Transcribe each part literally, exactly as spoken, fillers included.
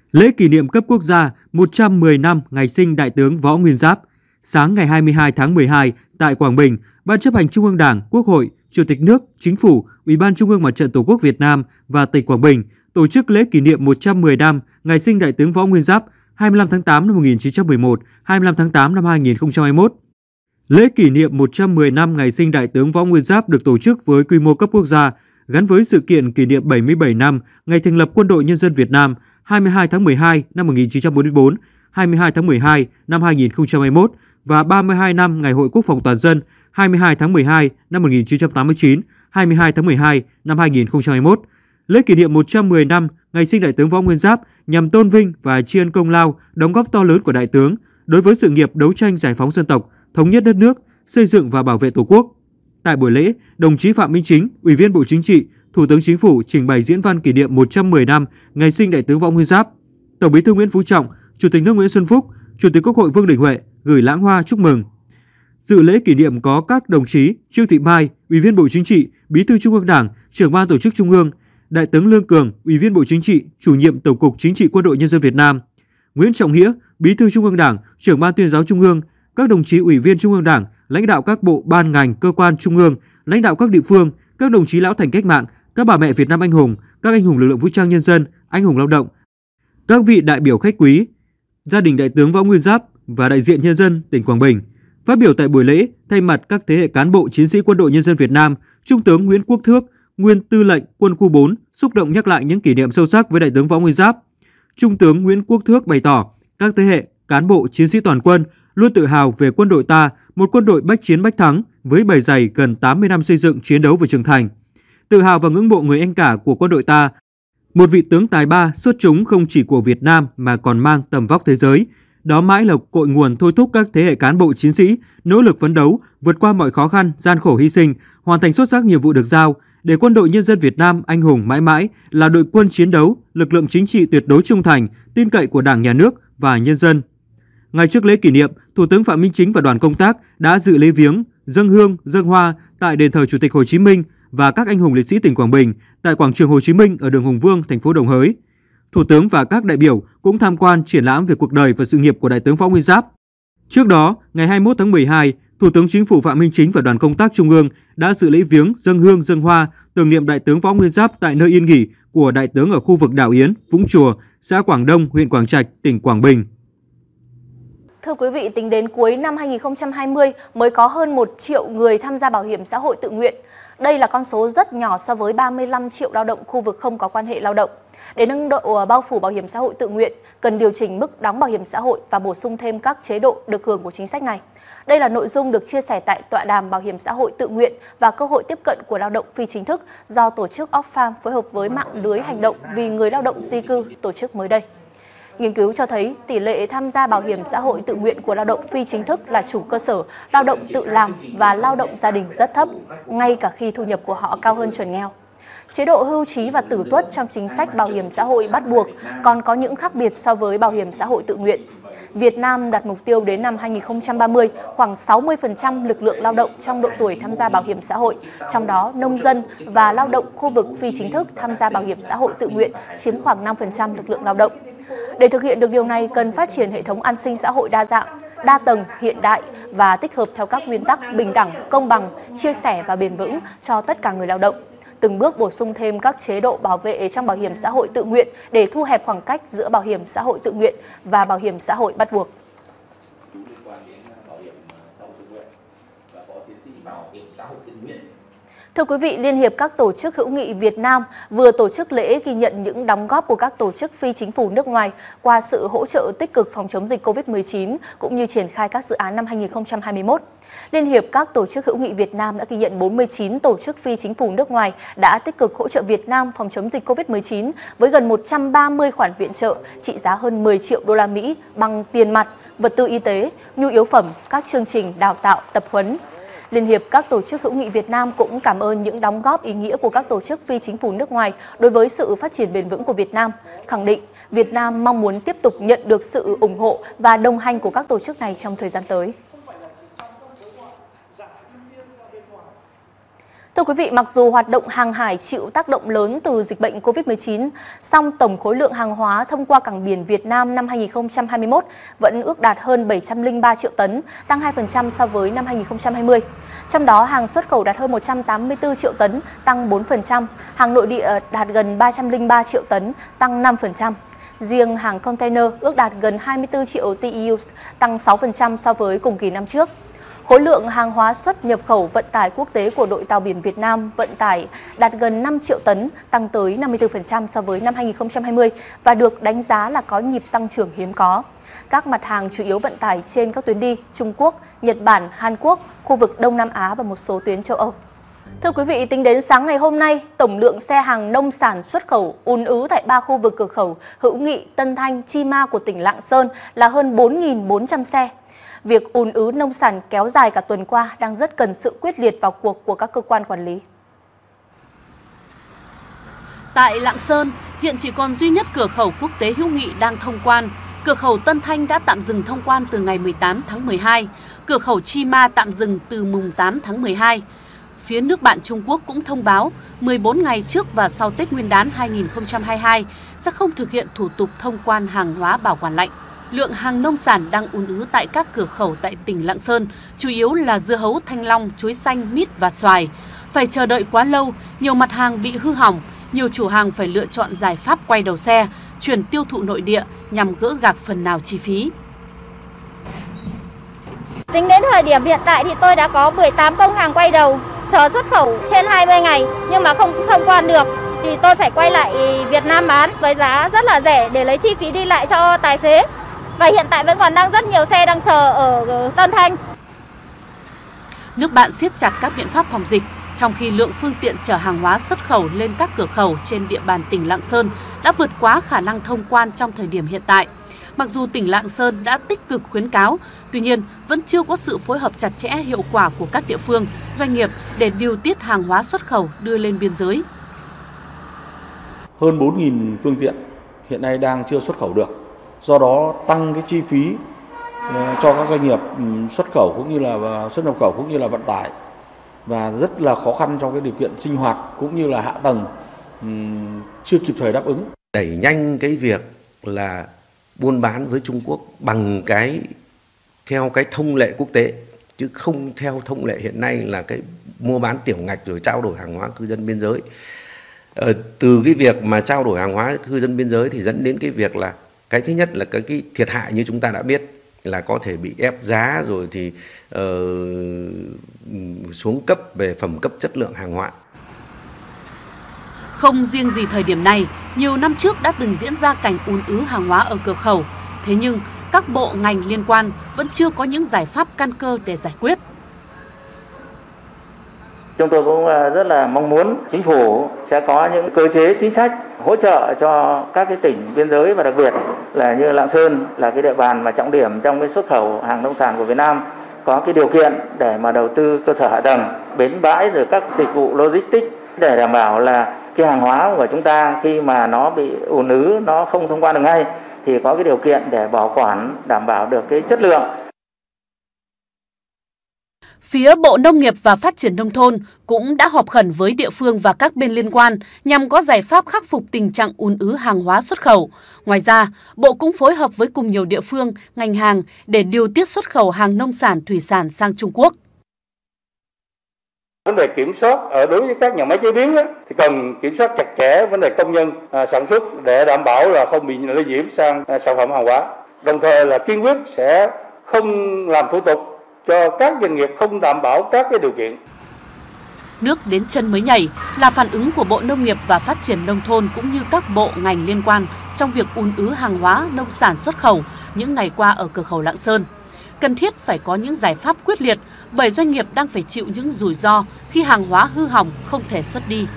Lễ kỷ niệm cấp quốc gia một trăm mười năm ngày sinh Đại tướng Võ Nguyên Giáp. Sáng ngày hai mươi hai tháng mười hai tại Quảng Bình, Ban chấp hành Trung ương Đảng, Quốc hội, Chủ tịch nước, Chính phủ, Ủy ban Trung ương Mặt trận Tổ quốc Việt Nam và tỉnh Quảng Bình tổ chức lễ kỷ niệm một trăm mười năm ngày sinh Đại tướng Võ Nguyên Giáp hai mươi lăm tháng tám năm một nghìn chín trăm mười một, hai mươi lăm tháng tám năm hai nghìn không trăm hai mươi mốt. Lễ kỷ niệm một trăm mười năm ngày sinh Đại tướng Võ Nguyên Giáp được tổ chức với quy mô cấp quốc gia, gắn với sự kiện kỷ niệm bảy mươi bảy năm ngày thành lập Quân đội Nhân dân Việt Nam hai mươi hai tháng mười hai năm một nghìn chín trăm bốn mươi tư, hai mươi hai tháng mười hai năm hai nghìn không trăm hai mươi mốt và ba mươi hai năm Ngày hội Quốc phòng toàn dân hai mươi hai tháng mười hai năm một nghìn chín trăm tám mươi chín, hai mươi hai tháng mười hai năm hai nghìn không trăm hai mươi mốt. Lễ kỷ niệm một trăm mười năm ngày sinh Đại tướng Võ Nguyên Giáp nhằm tôn vinh và tri ân công lao, đóng góp to lớn của Đại tướng đối với sự nghiệp đấu tranh giải phóng dân tộc, thống nhất đất nước, xây dựng và bảo vệ Tổ quốc. Tại buổi lễ, đồng chí Phạm Minh Chính, Ủy viên Bộ Chính trị, Thủ tướng Chính phủ trình bày diễn văn kỷ niệm một trăm mười năm ngày sinh Đại tướng Võ Nguyên Giáp. Tổng Bí thư Nguyễn Phú Trọng, Chủ tịch nước Nguyễn Xuân Phúc, Chủ tịch Quốc hội Vương Đình Huệ gửi lãng hoa chúc mừng. Dự lễ kỷ niệm có các đồng chí Trương Thị Mai, Ủy viên Bộ Chính trị, Bí thư Trung ương Đảng, Trưởng ban Tổ chức Trung ương, Đại tướng Lương Cường, Ủy viên Bộ Chính trị, Chủ nhiệm Tổng cục Chính trị Quân đội Nhân dân Việt Nam, Nguyễn Trọng Nghĩa, Bí thư Trung ương Đảng, Trưởng ban Tuyên giáo Trung ương, các đồng chí Ủy viên Trung ương Đảng, lãnh đạo các bộ ban ngành cơ quan trung ương, lãnh đạo các địa phương, các đồng chí lão thành cách mạng, các bà mẹ Việt Nam anh hùng, các anh hùng lực lượng vũ trang nhân dân, anh hùng lao động, các vị đại biểu khách quý, gia đình Đại tướng Võ Nguyên Giáp và đại diện nhân dân tỉnh Quảng Bình. Phát biểu tại buổi lễ, thay mặt các thế hệ cán bộ chiến sĩ Quân đội Nhân dân Việt Nam, Trung tướng Nguyễn Quốc Thước, Nguyên Tư lệnh Quân khu bốn xúc động nhắc lại những kỷ niệm sâu sắc với Đại tướng Võ Nguyên Giáp. Trung tướng Nguyễn Quốc Thước bày tỏ, các thế hệ cán bộ chiến sĩ toàn quân luôn tự hào về quân đội ta, một quân đội bách chiến bách thắng với bề dày gần tám mươi năm xây dựng, chiến đấu và trưởng thành. Tự hào và ngưỡng mộ người anh cả của quân đội ta, một vị tướng tài ba xuất chúng không chỉ của Việt Nam mà còn mang tầm vóc thế giới. Đó mãi là cội nguồn thôi thúc các thế hệ cán bộ chiến sĩ nỗ lực phấn đấu, vượt qua mọi khó khăn, gian khổ hy sinh, hoàn thành xuất sắc nhiệm vụ được giao, để Quân đội Nhân dân Việt Nam anh hùng mãi mãi là đội quân chiến đấu, lực lượng chính trị tuyệt đối trung thành, tin cậy của Đảng, Nhà nước và nhân dân. Ngay trước lễ kỷ niệm, Thủ tướng Phạm Minh Chính và đoàn công tác đã dự lễ viếng, dâng hương, dâng hoa tại đền thờ Chủ tịch Hồ Chí Minh và các anh hùng liệt sĩ tỉnh Quảng Bình tại quảng trường Hồ Chí Minh ở đường Hùng Vương, thành phố Đồng Hới. Thủ tướng và các đại biểu cũng tham quan triển lãm về cuộc đời và sự nghiệp của Đại tướng Võ Nguyên Giáp. Trước đó, ngày hai mươi mốt tháng mười hai, Thủ tướng Chính phủ Phạm Minh Chính và đoàn công tác Trung ương đã dự lễ viếng, dâng hương, dâng hoa tưởng niệm Đại tướng Võ Nguyên Giáp tại nơi yên nghỉ của Đại tướng ở khu vực đảo Yến, Vũng Chùa, xã Quảng Đông, huyện Quảng Trạch, tỉnh Quảng Bình. Thưa quý vị, tính đến cuối năm hai nghìn không trăm hai mươi mới có hơn một triệu người tham gia bảo hiểm xã hội tự nguyện. Đây là con số rất nhỏ so với ba mươi lăm triệu lao động khu vực không có quan hệ lao động. Để nâng độ bao phủ bảo hiểm xã hội tự nguyện, cần điều chỉnh mức đóng bảo hiểm xã hội và bổ sung thêm các chế độ được hưởng của chính sách này. Đây là nội dung được chia sẻ tại tọa đàm bảo hiểm xã hội tự nguyện và cơ hội tiếp cận của lao động phi chính thức do tổ chức Oxfam phối hợp với mạng lưới hành động vì người lao động di cư tổ chức mới đây. Nghiên cứu cho thấy tỷ lệ tham gia bảo hiểm xã hội tự nguyện của lao động phi chính thức là chủ cơ sở, lao động tự làm và lao động gia đình rất thấp, ngay cả khi thu nhập của họ cao hơn chuẩn nghèo. Chế độ hưu trí và tử tuất trong chính sách bảo hiểm xã hội bắt buộc còn có những khác biệt so với bảo hiểm xã hội tự nguyện. Việt Nam đặt mục tiêu đến năm hai nghìn không trăm ba mươi, khoảng sáu mươi phần trăm lực lượng lao động trong độ tuổi tham gia bảo hiểm xã hội, trong đó nông dân và lao động khu vực phi chính thức tham gia bảo hiểm xã hội tự nguyện chiếm khoảng năm phần trăm lực lượng lao động. Để thực hiện được điều này, cần phát triển hệ thống an sinh xã hội đa dạng, đa tầng, hiện đại và tích hợp theo các nguyên tắc bình đẳng, công bằng, chia sẻ và bền vững cho tất cả người lao động. Từng bước bổ sung thêm các chế độ bảo vệ trong bảo hiểm xã hội tự nguyện để thu hẹp khoảng cách giữa bảo hiểm xã hội tự nguyện và bảo hiểm xã hội bắt buộc. Thưa quý vị, Liên hiệp các tổ chức hữu nghị Việt Nam vừa tổ chức lễ ghi nhận những đóng góp của các tổ chức phi chính phủ nước ngoài qua sự hỗ trợ tích cực phòng chống dịch Covid mười chín cũng như triển khai các dự án năm hai nghìn không trăm hai mươi mốt. Liên hiệp các tổ chức hữu nghị Việt Nam đã ghi nhận bốn mươi chín tổ chức phi chính phủ nước ngoài đã tích cực hỗ trợ Việt Nam phòng chống dịch Covid mười chín với gần một trăm ba mươi khoản viện trợ trị giá hơn mười triệu đô la Mỹ bằng tiền mặt, vật tư y tế, nhu yếu phẩm, các chương trình đào tạo, tập huấn. Liên hiệp các tổ chức hữu nghị Việt Nam cũng cảm ơn những đóng góp ý nghĩa của các tổ chức phi chính phủ nước ngoài đối với sự phát triển bền vững của Việt Nam, khẳng định Việt Nam mong muốn tiếp tục nhận được sự ủng hộ và đồng hành của các tổ chức này trong thời gian tới. Thưa quý vị, mặc dù hoạt động hàng hải chịu tác động lớn từ dịch bệnh Covid mười chín, song tổng khối lượng hàng hóa thông qua cảng biển Việt Nam năm hai nghìn không trăm hai mươi mốt vẫn ước đạt hơn bảy trăm lẻ ba triệu tấn, tăng hai phần trăm so với năm hai nghìn không trăm hai mươi. Trong đó, hàng xuất khẩu đạt hơn một trăm tám mươi tư triệu tấn, tăng bốn phần trăm, hàng nội địa đạt gần ba trăm lẻ ba triệu tấn, tăng năm phần trăm. Riêng hàng container ước đạt gần hai mươi tư triệu tê i u, tăng sáu phần trăm so với cùng kỳ năm trước. Khối lượng hàng hóa xuất nhập khẩu vận tải quốc tế của đội tàu biển Việt Nam vận tải đạt gần năm triệu tấn, tăng tới năm mươi tư phần trăm so với năm hai nghìn không trăm hai mươi và được đánh giá là có nhịp tăng trưởng hiếm có. Các mặt hàng chủ yếu vận tải trên các tuyến đi Trung Quốc, Nhật Bản, Hàn Quốc, khu vực Đông Nam Á và một số tuyến châu Âu. Thưa quý vị, tính đến sáng ngày hôm nay, tổng lượng xe hàng nông sản xuất khẩu ùn ứ tại ba khu vực cửa khẩu Hữu Nghị, Tân Thanh, Chi Ma của tỉnh Lạng Sơn là hơn bốn nghìn bốn trăm xe. Việc ùn ứ nông sản kéo dài cả tuần qua đang rất cần sự quyết liệt vào cuộc của các cơ quan quản lý. Tại Lạng Sơn, hiện chỉ còn duy nhất cửa khẩu quốc tế Hữu Nghị đang thông quan. Cửa khẩu Tân Thanh đã tạm dừng thông quan từ ngày mười tám tháng mười hai. Cửa khẩu Chi Ma tạm dừng từ mùng tám tháng mười hai. Phía nước bạn Trung Quốc cũng thông báo mười bốn ngày trước và sau Tết Nguyên đán hai nghìn không trăm hai mươi hai sẽ không thực hiện thủ tục thông quan hàng hóa bảo quản lạnh. Lượng hàng nông sản đang ùn ứ tại các cửa khẩu tại tỉnh Lạng Sơn, chủ yếu là dưa hấu, thanh long, chuối xanh, mít và xoài. Phải chờ đợi quá lâu, nhiều mặt hàng bị hư hỏng, nhiều chủ hàng phải lựa chọn giải pháp quay đầu xe, chuyển tiêu thụ nội địa nhằm gỡ gạc phần nào chi phí. Tính đến thời điểm hiện tại thì tôi đã có mười tám công hàng quay đầu, chờ xuất khẩu trên hai mươi ngày nhưng mà không thông quan được. Thì tôi phải quay lại Việt Nam bán với giá rất là rẻ để lấy chi phí đi lại cho tài xế. Và hiện tại vẫn còn đang rất nhiều xe đang chờ ở Tân Thanh. Nước bạn siết chặt các biện pháp phòng dịch, trong khi lượng phương tiện chở hàng hóa xuất khẩu lên các cửa khẩu trên địa bàn tỉnh Lạng Sơn đã vượt quá khả năng thông quan trong thời điểm hiện tại. Mặc dù tỉnh Lạng Sơn đã tích cực khuyến cáo, tuy nhiên vẫn chưa có sự phối hợp chặt chẽ hiệu quả của các địa phương, doanh nghiệp để điều tiết hàng hóa xuất khẩu đưa lên biên giới. Hơn bốn nghìn phương tiện hiện nay đang chưa xuất khẩu được. Do đó tăng cái chi phí cho các doanh nghiệp xuất khẩu cũng như là xuất nhập khẩu cũng như là vận tải và rất là khó khăn trong cái điều kiện sinh hoạt cũng như là hạ tầng chưa kịp thời đáp ứng. Đẩy nhanh cái việc là buôn bán với Trung Quốc bằng cái theo cái thông lệ quốc tế chứ không theo thông lệ hiện nay là cái mua bán tiểu ngạch rồi trao đổi hàng hóa cư dân biên giới. Ờ, từ cái việc mà trao đổi hàng hóa cư dân biên giới thì dẫn đến cái việc là cái thứ nhất là cái, cái thiệt hại như chúng ta đã biết là có thể bị ép giá rồi thì uh, xuống cấp về phẩm cấp chất lượng hàng hóa. Không riêng gì thời điểm này, nhiều năm trước đã từng diễn ra cảnh ùn ứ hàng hóa ở cửa khẩu. Thế nhưng các bộ ngành liên quan vẫn chưa có những giải pháp căn cơ để giải quyết. Chúng tôi cũng rất là mong muốn chính phủ sẽ có những cơ chế chính sách hỗ trợ cho các cái tỉnh biên giới và đặc biệt là như Lạng Sơn là cái địa bàn mà trọng điểm trong cái xuất khẩu hàng nông sản của Việt Nam, có cái điều kiện để mà đầu tư cơ sở hạ tầng, bến bãi rồi các dịch vụ logistics để đảm bảo là cái hàng hóa của chúng ta khi mà nó bị ùn ứ, nó không thông quan được ngay thì có cái điều kiện để bảo quản đảm bảo được cái chất lượng. Phía Bộ Nông nghiệp và Phát triển Nông thôn cũng đã họp khẩn với địa phương và các bên liên quan nhằm có giải pháp khắc phục tình trạng ùn ứ hàng hóa xuất khẩu. Ngoài ra, Bộ cũng phối hợp với cùng nhiều địa phương, ngành hàng để điều tiết xuất khẩu hàng nông sản, thủy sản sang Trung Quốc. Vấn đề kiểm soát ở đối với các nhà máy chế biến đó, thì cần kiểm soát chặt chẽ vấn đề công nhân à, sản xuất để đảm bảo là không bị lây nhiễm sang à, sản phẩm hàng hóa. Đồng thời là kiên quyết sẽ không làm thủ tục cho các doanh nghiệp không đảm bảo các cái điều kiện. Nước đến chân mới nhảy là phản ứng của Bộ Nông nghiệp và Phát triển Nông thôn cũng như các bộ ngành liên quan trong việc ùn ứ hàng hóa nông sản xuất khẩu những ngày qua ở cửa khẩu Lạng Sơn. Cần thiết phải có những giải pháp quyết liệt bởi doanh nghiệp đang phải chịu những rủi ro khi hàng hóa hư hỏng không thể xuất đi.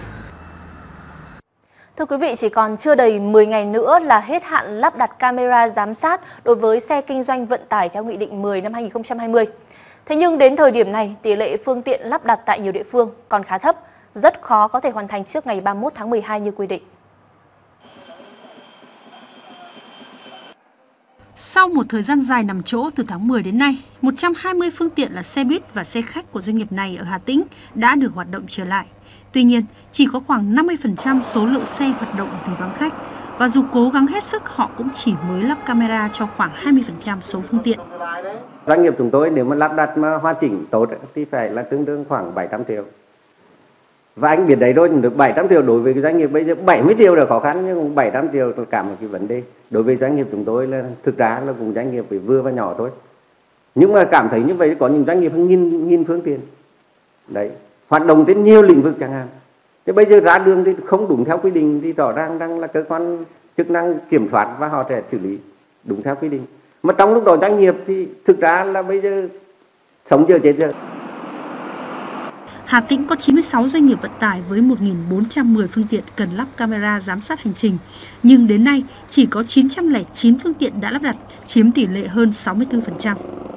Thưa quý vị, chỉ còn chưa đầy mười ngày nữa là hết hạn lắp đặt camera giám sát đối với xe kinh doanh vận tải theo Nghị định mười năm hai nghìn không trăm hai mươi. Thế nhưng đến thời điểm này, tỷ lệ phương tiện lắp đặt tại nhiều địa phương còn khá thấp, rất khó có thể hoàn thành trước ngày ba mươi mốt tháng mười hai như quy định. Sau một thời gian dài nằm chỗ từ tháng mười đến nay, một trăm hai mươi phương tiện là xe buýt và xe khách của doanh nghiệp này ở Hà Tĩnh đã được hoạt động trở lại. Tuy nhiên, chỉ có khoảng năm mươi phần trăm số lượng xe hoạt động vì vắng khách. Và dù cố gắng hết sức, họ cũng chỉ mới lắp camera cho khoảng hai mươi phần trăm số phương tiện. Doanh nghiệp chúng tôi nếu mà lắp đặt mà hoàn chỉnh tốt thì phải là tương đương khoảng bảy trăm triệu. Và anh biết đấy thôi, được bảy trăm triệu đối với cái doanh nghiệp bây giờ bảy mươi triệu là khó khăn, nhưng bảy trăm triệu là cả một cái vấn đề. Đối với doanh nghiệp chúng tôi là thực ra là cũng doanh nghiệp phải vừa và nhỏ thôi. Nhưng mà cảm thấy như vậy có những doanh nghiệp hơn nghìn, nghìn phương tiện. Đấy, hoạt động trên nhiều lĩnh vực chẳng hạn. Thế bây giờ ra đường thì không đúng theo quy định thì rõ ràng đang là cơ quan chức năng kiểm soát và họ sẽ xử lý đúng theo quy định. Mà trong lúc đó doanh nghiệp thì thực ra là bây giờ sống giờ chết giờ. Hà Tĩnh có chín mươi sáu doanh nghiệp vận tải với một nghìn bốn trăm mười phương tiện cần lắp camera giám sát hành trình. Nhưng đến nay chỉ có chín trăm lẻ chín phương tiện đã lắp đặt, chiếm tỷ lệ hơn sáu mươi tư phần trăm.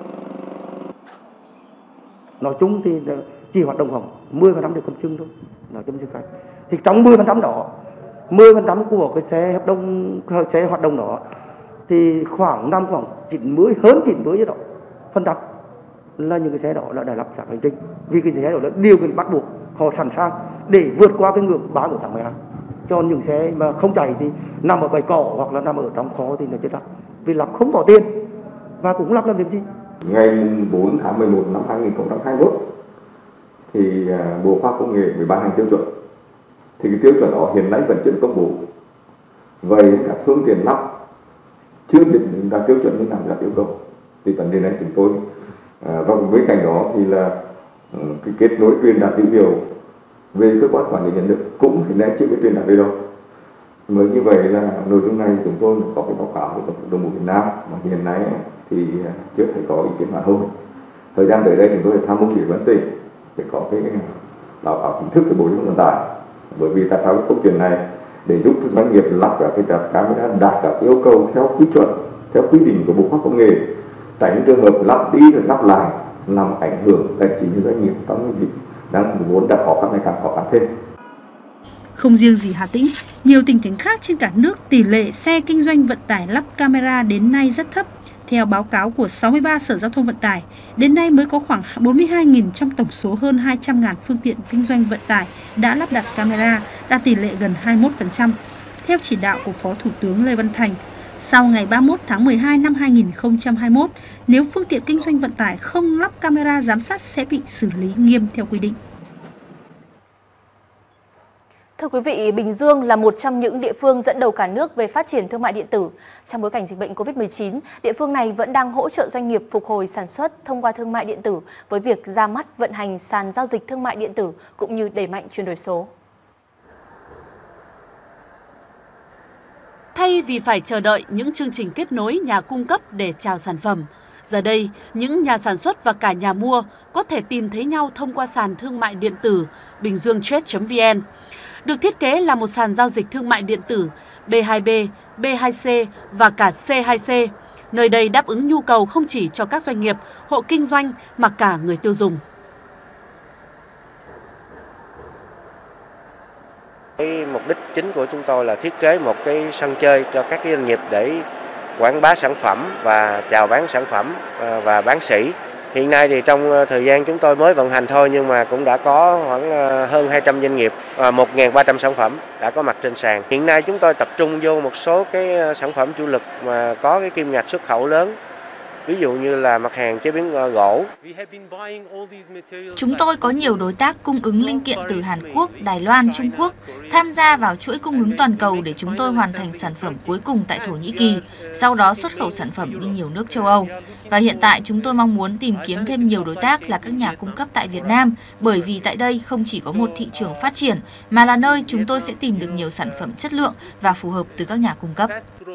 Nói chung thì chỉ hoạt động khoảng mười phần trăm được cầm chừng thôi. Nói chung khách. Thì trong mười phần trăm đó, mười phần trăm của cái xe hợp đồng xe hoạt động đó thì khoảng năm khoảng chín mươi hơn chín mươi đó phần trăm là những cái xe đó là đã lắp sạc hành trình. Vì cái xe đó là điều kiện bắt buộc họ sẵn sàng để vượt qua cái ngưỡng ba mươi tháng mười hai. Cho những xe mà không chạy thì nằm ở bãi cỏ hoặc là nằm ở trong kho thì nó chết lắm. Vì lắp không có tiền và cũng lắp làm việc gì. Ngày bốn tháng mười một năm hai nghìn không trăm hai mươi mốt thì Bộ Khoa học Công nghệ mới ban hành tiêu chuẩn. Thì cái tiêu chuẩn đó hiện nay vẫn chưa công bố. Vậy các phương tiện lắp chưa định ra tiêu chuẩn như nào là yêu cầu. Thì vấn đề này chúng tôi à, và với cạnh đó thì là um, cái kết nối truyền đạt dữ liệu về cơ quan quản lý nhà nước cũng hiện nay chưa biết truyền đạt về đâu. Mới như vậy là nội dung này chúng tôi có cái báo cáo của Tổng cục Đường bộ Việt Nam mà hiện nay thì chưa thấy có ý kiến phản hồi. Thời gian tới đây chúng tôi tham mưu ủy ban tỉnh để có cái báo cáo chính thức của Bộ Giao thông Vận tải. Bởi vì tại sao cái câu chuyện này để giúp doanh nghiệp lắp các cái camera đạt các yêu cầu theo quy chuẩn, theo quy định của Bộ Khoa học Công nghệ, tránh trường hợp lắp đi rồi lắp lại làm ảnh hưởng tài chính cho doanh nghiệp trong việc đang vốn đã khó khăn ngày càng khó khăn thêm. Không riêng gì Hà Tĩnh, nhiều tỉnh thành khác trên cả nước tỷ lệ xe kinh doanh vận tải lắp camera đến nay rất thấp. Theo báo cáo của sáu mươi ba sở giao thông vận tải, đến nay mới có khoảng bốn mươi hai nghìn trong tổng số hơn hai trăm nghìn phương tiện kinh doanh vận tải đã lắp đặt camera, đạt tỷ lệ gần hai mươi mốt phần trăm. Theo chỉ đạo của Phó Thủ tướng Lê Văn Thành, sau ngày ba mươi mốt tháng mười hai năm hai nghìn không trăm hai mươi mốt, nếu phương tiện kinh doanh vận tải không lắp camera giám sát sẽ bị xử lý nghiêm theo quy định. Thưa quý vị, Bình Dương là một trong những địa phương dẫn đầu cả nước về phát triển thương mại điện tử. Trong bối cảnh dịch bệnh Covid mười chín, địa phương này vẫn đang hỗ trợ doanh nghiệp phục hồi sản xuất thông qua thương mại điện tử với việc ra mắt vận hành sàn giao dịch thương mại điện tử cũng như đẩy mạnh chuyển đổi số. Thay vì phải chờ đợi những chương trình kết nối nhà cung cấp để chào sản phẩm, giờ đây những nhà sản xuất và cả nhà mua có thể tìm thấy nhau thông qua sàn thương mại điện tử bình dương trade chấm vn. Được thiết kế là một sàn giao dịch thương mại điện tử B hai B, B hai C và cả C hai C. Nơi đây đáp ứng nhu cầu không chỉ cho các doanh nghiệp, hộ kinh doanh mà cả người tiêu dùng. Cái mục đích chính của chúng tôi là thiết kế một cái sân chơi cho các doanh nghiệp để quảng bá sản phẩm và chào bán sản phẩm và bán sỉ. Hiện nay thì trong thời gian chúng tôi mới vận hành thôi nhưng mà cũng đã có khoảng hơn hai trăm doanh nghiệp, một nghìn ba trăm sản phẩm đã có mặt trên sàn. Hiện nay chúng tôi tập trung vô một số cái sản phẩm chủ lực mà có cái kim ngạch xuất khẩu lớn. Ví dụ như là mặt hàng chế biến gỗ. Chúng tôi có nhiều đối tác cung ứng linh kiện từ Hàn Quốc, Đài Loan, Trung Quốc tham gia vào chuỗi cung ứng toàn cầu để chúng tôi hoàn thành sản phẩm cuối cùng tại Thổ Nhĩ Kỳ, sau đó xuất khẩu sản phẩm đi nhiều nước châu Âu. Và hiện tại chúng tôi mong muốn tìm kiếm thêm nhiều đối tác là các nhà cung cấp tại Việt Nam, bởi vì tại đây không chỉ có một thị trường phát triển, mà là nơi chúng tôi sẽ tìm được nhiều sản phẩm chất lượng và phù hợp từ các nhà cung cấp.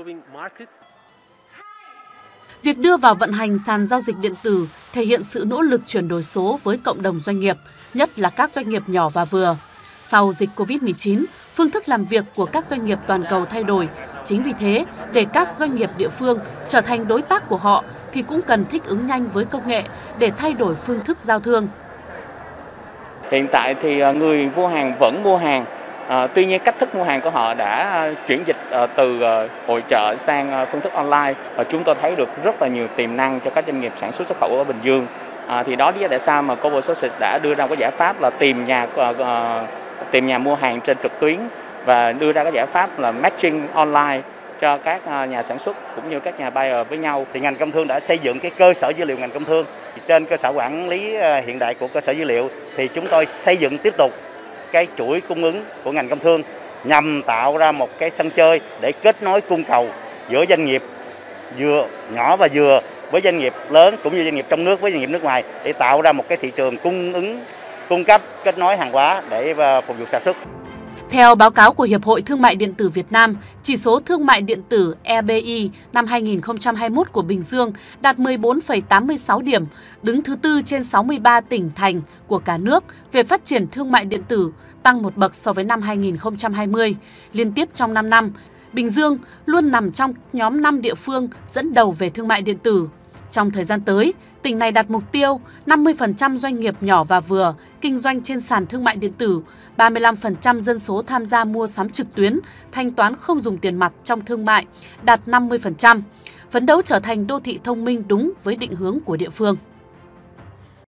Việc đưa vào vận hành sàn giao dịch điện tử thể hiện sự nỗ lực chuyển đổi số với cộng đồng doanh nghiệp, nhất là các doanh nghiệp nhỏ và vừa. Sau dịch Covid mười chín, phương thức làm việc của các doanh nghiệp toàn cầu thay đổi. Chính vì thế, để các doanh nghiệp địa phương trở thành đối tác của họ thì cũng cần thích ứng nhanh với công nghệ để thay đổi phương thức giao thương. Hiện tại thì người mua hàng vẫn mua hàng À, tuy nhiên cách thức mua hàng của họ đã chuyển dịch à, từ à, hội chợ sang à, phương thức online. Và chúng tôi thấy được rất là nhiều tiềm năng cho các doanh nghiệp sản xuất xuất khẩu ở Bình Dương. À, thì đó lý do tại sao mà Global Sourcing đã đưa ra cái giải pháp là tìm nhà à, à, tìm nhà mua hàng trên trực tuyến và đưa ra cái giải pháp là matching online cho các nhà sản xuất cũng như các nhà buyer với nhau. Thì ngành công thương đã xây dựng cái cơ sở dữ liệu ngành công thương. Thì trên cơ sở quản lý hiện đại của cơ sở dữ liệu thì chúng tôi xây dựng tiếp tục cái chuỗi cung ứng của ngành công thương nhằm tạo ra một cái sân chơi để kết nối cung cầu giữa doanh nghiệp vừa nhỏ và vừa với doanh nghiệp lớn cũng như doanh nghiệp trong nước với doanh nghiệp nước ngoài để tạo ra một cái thị trường cung ứng, cung cấp, kết nối hàng hóa để phục vụ sản xuất. Theo báo cáo của Hiệp hội Thương mại Điện tử Việt Nam, chỉ số thương mại điện tử E B I năm hai nghìn không trăm hai mươi mốt của Bình Dương đạt mười bốn phẩy tám mươi sáu điểm, đứng thứ tư trên sáu mươi ba tỉnh thành của cả nước về phát triển thương mại điện tử, tăng một bậc so với năm hai nghìn không trăm hai mươi. Liên tiếp trong năm năm, Bình Dương luôn nằm trong nhóm năm địa phương dẫn đầu về thương mại điện tử. Trong thời gian tới, tỉnh này đặt mục tiêu năm mươi phần trăm doanh nghiệp nhỏ và vừa kinh doanh trên sàn thương mại điện tử, ba mươi lăm phần trăm dân số tham gia mua sắm trực tuyến, thanh toán không dùng tiền mặt trong thương mại, đạt năm mươi phần trăm, phấn đấu trở thành đô thị thông minh đúng với định hướng của địa phương.